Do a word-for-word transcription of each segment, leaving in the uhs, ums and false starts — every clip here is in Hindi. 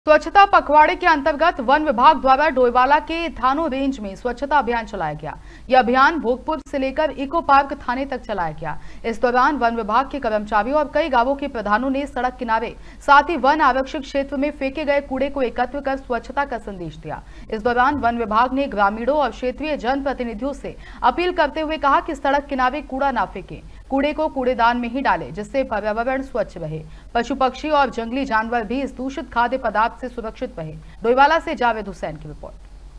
स्वच्छता पखवाड़े के अंतर्गत वन विभाग द्वारा डोईवाला के थानो रेंज में स्वच्छता अभियान चलाया गया। यह अभियान भोगपुर से लेकर इको पार्क थाने तक चलाया गया। इस दौरान वन विभाग के कर्मचारियों और कई गांवों के प्रधानों ने सड़क किनारे साथ ही वन आरक्षित क्षेत्र में फेंके गए कूड़े को एकत्र कर स्वच्छता का संदेश दिया। इस दौरान वन विभाग ने ग्रामीणों और क्षेत्रीय जनप्रतिनिधियों से अपील करते हुए कहा कि सड़क किनारे कूड़ा न फेंकें, कूड़े को कूड़ेदान में ही डालें, जिससे पर्यावरण स्वच्छ रहे। पशु पक्षी और जंगली जानवर भी इस दूषित खाद्य पदार्थ से सुरक्षित रहे। डोईवाला से जावेद हुसैन की रिपोर्ट।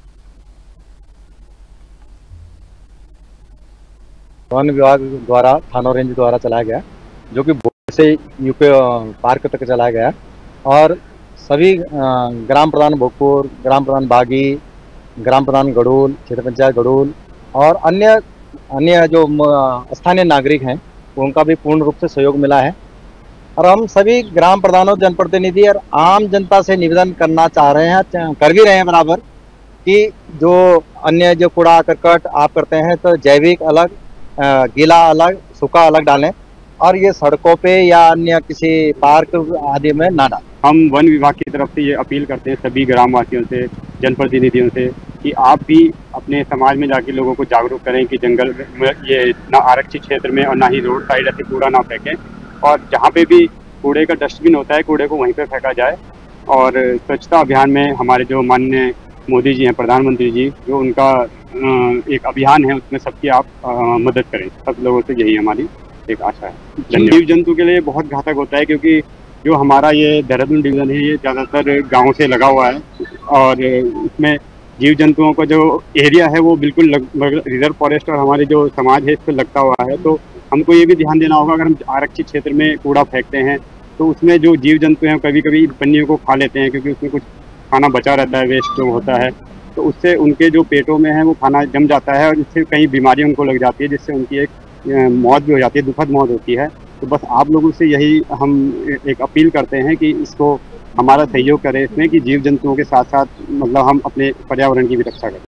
वन विभाग द्वारा थानो रेंज द्वारा चलाया गया, जो कि भोगपुर से यूपी पार्क तक चलाया गया और सभी ग्राम प्रधान भोगपुर, ग्राम प्रधान बागी, ग्राम प्रधान गड़ूल, क्षेत्र पंचायत गड़ूल और अन्य अन्य जो स्थानीय नागरिक हैं उनका भी पूर्ण रूप से सहयोग मिला है। और हम सभी ग्राम प्रधानों, जनप्रतिनिधि और आम जनता से निवेदन करना चाह रहे हैं, कर भी रहे हैं बराबर, कि जो अन्य जो कूड़ा करकट आप करते हैं तो जैविक अलग, गीला अलग, सूखा अलग डालें और ये सड़कों पे या अन्य किसी पार्क आदि में ना डालें। हम वन विभाग की तरफ से ये अपील करते हैं सभी ग्रामवासियों से, जनप्रतिनिधियों से, कि आप भी अपने समाज में जाके लोगों को जागरूक करें कि जंगल में ये ना आरक्षित क्षेत्र में और ना ही रोड साइड ऐसे कूड़ा ना फेंकें, और जहाँ पे भी कूड़े का डस्टबिन होता है कूड़े को वहीं पे फेंका जाए। और स्वच्छता अभियान में हमारे जो माननीय मोदी जी हैं, प्रधानमंत्री जी, जो उनका एक अभियान है उसमें सबकी आप मदद करें। सब लोगों से यही हमारी एक आशा है। जीव जंतु के लिए बहुत घातक होता है, क्योंकि जो हमारा ये देहरादून डिवीज़न है ये ज़्यादातर गाँव से लगा हुआ है और इसमें जीव जंतुओं का जो एरिया है वो बिल्कुल रिजर्व फॉरेस्ट और हमारे जो समाज है इस पर लगता हुआ है। तो हमको ये भी ध्यान देना होगा, अगर हम आरक्षित क्षेत्र में कूड़ा फेंकते हैं तो उसमें जो जीव जंतु हैं कभी कभी पन्नियों को खा लेते हैं, क्योंकि उसमें कुछ खाना बचा रहता है, वेस्ट जो होता है, तो उससे उनके जो पेटों में है वो खाना जम जाता है और इससे कई बीमारियाँ उनको लग जाती है, जिससे उनकी एक मौत भी हो जाती है, दुखद मौत होती है। तो बस आप लोगों से यही हम एक अपील करते हैं कि इसको हमारा सहयोग करें इसमें, कि जीव जंतुओं के साथ साथ मतलब हम अपने पर्यावरण की भी रक्षा करें।